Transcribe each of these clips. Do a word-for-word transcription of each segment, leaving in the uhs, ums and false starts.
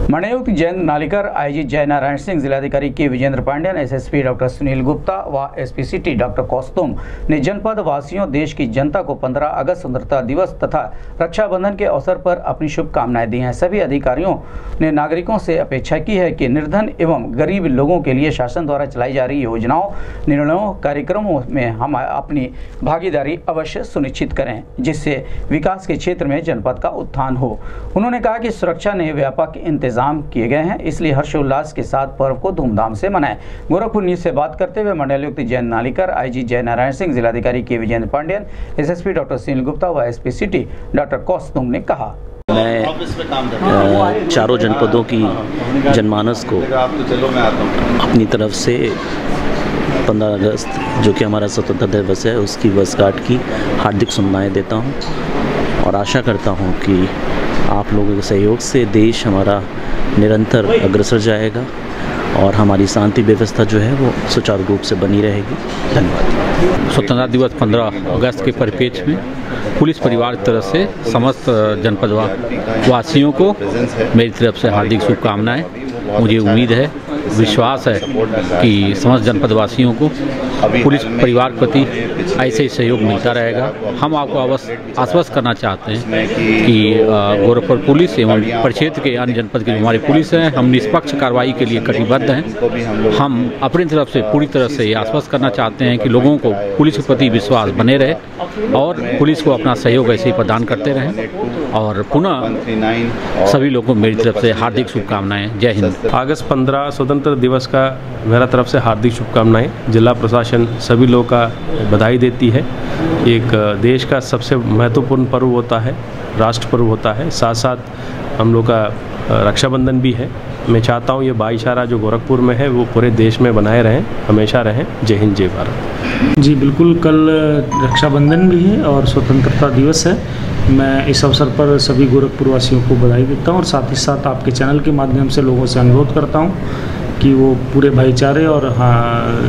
मंडलायुक्त जयंत नालिकर, आईजी जय नारायण सिंह, जिलाधिकारी के विजेंद्र पांडेयन, एसएसपी डॉक्टर सुनील गुप्ता व एसपी सिटी डॉक्टर कौस्तुम ने जनपद वासियों, देश की जनता को पंद्रह अगस्त स्वतंत्रता दिवस तथा रक्षाबंधन के अवसर पर अपनी शुभकामनाएं दी हैं। सभी अधिकारियों ने नागरिकों से अपेक्षा की है कि निर्धन एवं गरीब लोगों के लिए शासन द्वारा चलाई जा रही योजनाओं, निर्णयों, कार्यक्रमों में हम अपनी भागीदारी अवश्य सुनिश्चित करें, जिससे विकास के क्षेत्र में जनपद का उत्थान हो। उन्होंने कहा कि सुरक्षा ने व्यापक इंतजाम किए गए हैं, इसलिए हर्षोल्लास के साथ पर्व को धूमधाम से मनाएं। गोरखपुर न्यूज से बात करते हुए मंडलायुक्त जयंत नालिकर, आईजी जय नारायण सिंह, जिलाधिकारी के विजेंद्र पांडेयन, एसएसपी डॉक्टर सुनील गुप्ता व एसपी सिटी डॉक्टर कौस्तुम ने कहा, मैं चारों जनपदों की जनमानस को अपनी तरफ से पंद्रह अगस्त जो कि हमारा स्वतंत्रता दिवस है उसकी वर्षगांठ की हार्दिक शुभकामनाएं देता हूं और आशा करता हूं कि आप लोगों के सहयोग से देश हमारा निरंतर अग्रसर जाएगा और हमारी शांति व्यवस्था जो है वो सुचारू रूप से बनी रहेगी। धन्यवाद। स्वतंत्रता दिवस पंद्रह अगस्त के परिप्रेक्ष्य में पुलिस परिवार की तरफ से समस्त जनपद वासियों को मेरी तरफ से हार्दिक शुभकामनाएं। मुझे उम्मीद है, विश्वास है कि समस्त जनपद वासियों को पुलिस परिवार के प्रति ऐसे ही सहयोग मिलता रहेगा। हम आपको अवश्य आश्वस्त करना चाहते हैं कि गोरखपुर पुलिस एवं परिक्षेत्र के अन्य जनपद की हमारी पुलिस है, हम निष्पक्ष कार्रवाई के लिए कटिबद्ध हैं। हम अपनी तरफ से पूरी तरह से ये आश्वस्त करना चाहते हैं कि लोगों को पुलिस के प्रति विश्वास बने रहे और पुलिस को अपना सहयोग ऐसे ही प्रदान करते रहें। और पुनः सभी लोगों को मेरी तरफ से हार्दिक शुभकामनाएं। जय हिंद। अगस्त पंद्रह स्वतंत्रता दिवस का मेरा तरफ से हार्दिक शुभकामनाएं। जिला प्रशासन सभी लोगों का बधाई देती है। एक देश का सबसे महत्वपूर्ण पर्व होता है, राष्ट्र पर्व होता है, साथ साथ हम लोग का रक्षाबंधन भी है। मैं चाहता हूँ ये भाईचारा जो गोरखपुर में है वो पूरे देश में बनाए रहें, हमेशा रहें। जय हिंद, जय भारत। जी बिल्कुल, कल रक्षाबंधन भी है और स्वतंत्रता दिवस है। मैं इस अवसर पर सभी गोरखपुर वासियों को बधाई देता हूँ और साथ ही साथ आपके चैनल के माध्यम से लोगों से अनुरोध करता हूँ कि वो पूरे भाईचारे और हाँ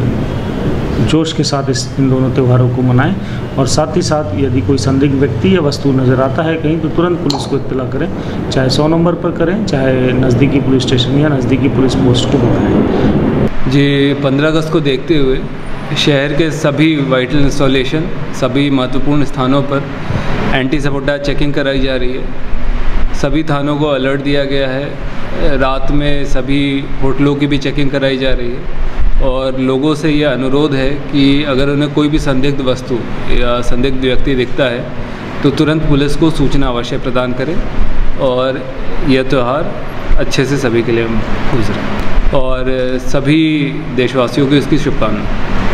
जोश के साथ इस इन दोनों त्योहारों को मनाएं। और साथ ही साथ यदि कोई संदिग्ध व्यक्ति या वस्तु नज़र आता है कहीं तो तुरंत पुलिस को इत्तला करें, चाहे सौ नंबर पर करें, चाहे नज़दीकी पुलिस स्टेशन या नज़दीकी पुलिस पोस्ट को बताएं। जी पंद्रह अगस्त को देखते हुए शहर के सभी वाइटल इंस्टॉलेशन, सभी महत्वपूर्ण स्थानों पर एंटी सपोर्टा चेकिंग कराई जा रही है। सभी थानों को अलर्ट दिया गया है। रात में सभी होटलों की भी चेकिंग कराई जा रही है और लोगों से यह अनुरोध है कि अगर उन्हें कोई भी संदिग्ध वस्तु या संदिग्ध व्यक्ति दिखता है तो तुरंत पुलिस को सूचना अवश्य प्रदान करें और यह त्यौहार अच्छे से सभी के लिए गुजरे और सभी देशवासियों को इसकी शुभकामनाएं।